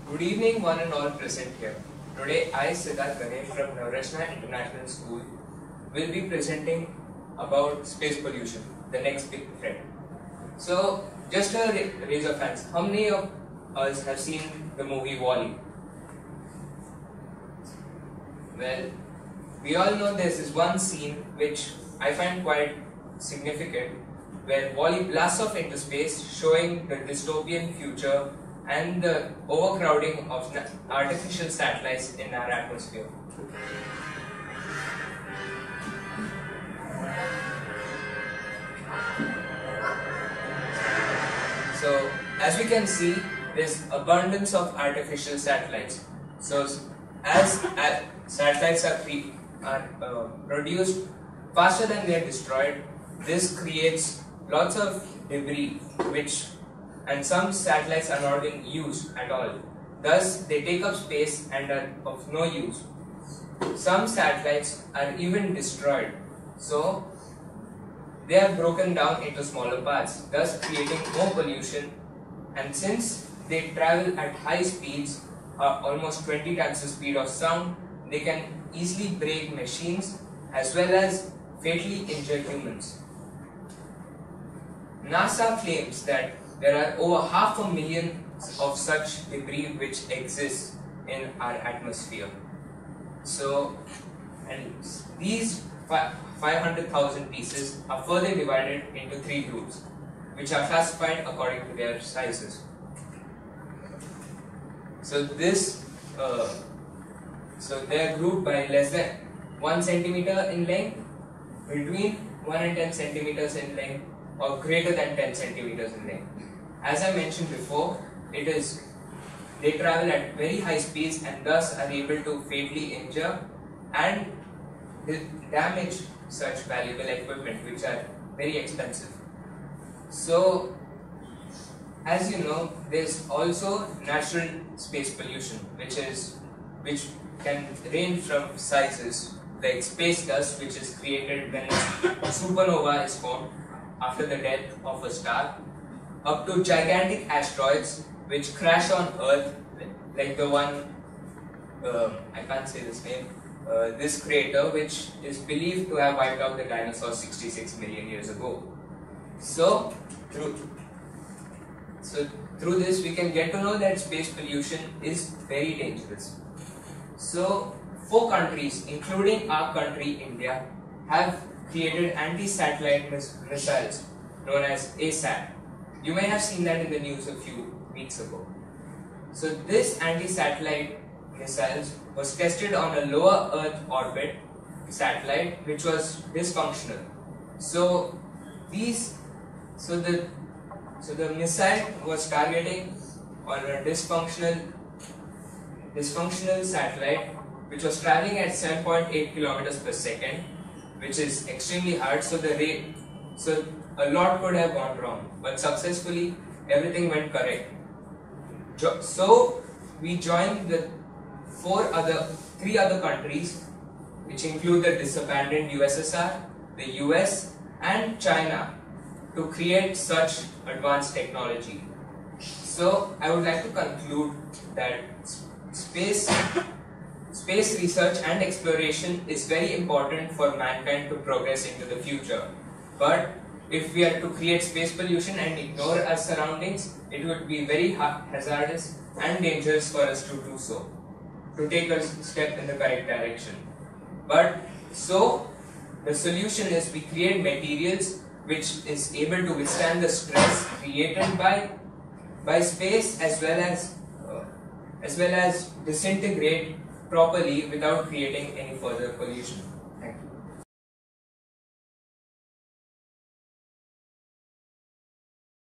Good evening, one and all present here. Today, I, Siddharth Ganesh from Navratna International School, will be presenting about space pollution, the next big threat. So, just a raise of hands. How many of us have seen the movie WALL-E? Well, we all know there's this one scene which I find quite significant, where WALL-E blasts off into space, showing the dystopian future and the overcrowding of artificial satellites in our atmosphere. So, as we can see, there's abundance of artificial satellites. So, as satellites are produced faster than they are destroyed, this creates lots of debris and some satellites are not being used at all. Thus, they take up space and are of no use. Some satellites are even destroyed. So, they are broken down into smaller parts, thus creating more pollution. And since they travel at high speeds, almost 20 times the speed of sound, they can easily break machines as well as fatally injure humans. NASA claims that there are over 500,000 of such debris which exists in our atmosphere. So, and these 500,000 pieces are further divided into 3 groups, which are classified according to their sizes. So they are grouped by less than 1 centimeter in length, between 1 and 10 centimeters in length, or greater than 10 centimeters in length. As I mentioned before, they travel at very high speeds and thus are able to fatally injure and damage such valuable equipment, which are very expensive. So, as you know, there's also natural space pollution, which can range from sizes like space dust, which is created when a supernova is formed after the death of a star, up to gigantic asteroids which crash on Earth, like the one, I can't say this name, this crater which is believed to have wiped out the dinosaurs 66 million years ago. So through this we can get to know that space pollution is very dangerous. So 4 countries, including our country India, have created anti-satellite missiles known as ASAT. You may have seen that in the news a few weeks ago. So this anti-satellite missiles was tested on a lower Earth orbit satellite which was dysfunctional. So the missile was targeting on a dysfunctional satellite which was traveling at 7.8 kilometers per second, which is extremely hard. So a lot could have gone wrong, but successfully everything went correct. So we joined the 3 other countries, which include the disbanded USSR, the US and China, to create such advanced technology. So I would like to conclude that space research and exploration is very important for mankind to progress into the future. But if we are to create space pollution and ignore our surroundings, it would be very hazardous and dangerous for us to do so, to take a step in the correct direction. But so the solution is we create materials which is able to withstand the stress created by space as well as disintegrate properly without creating any further pollution.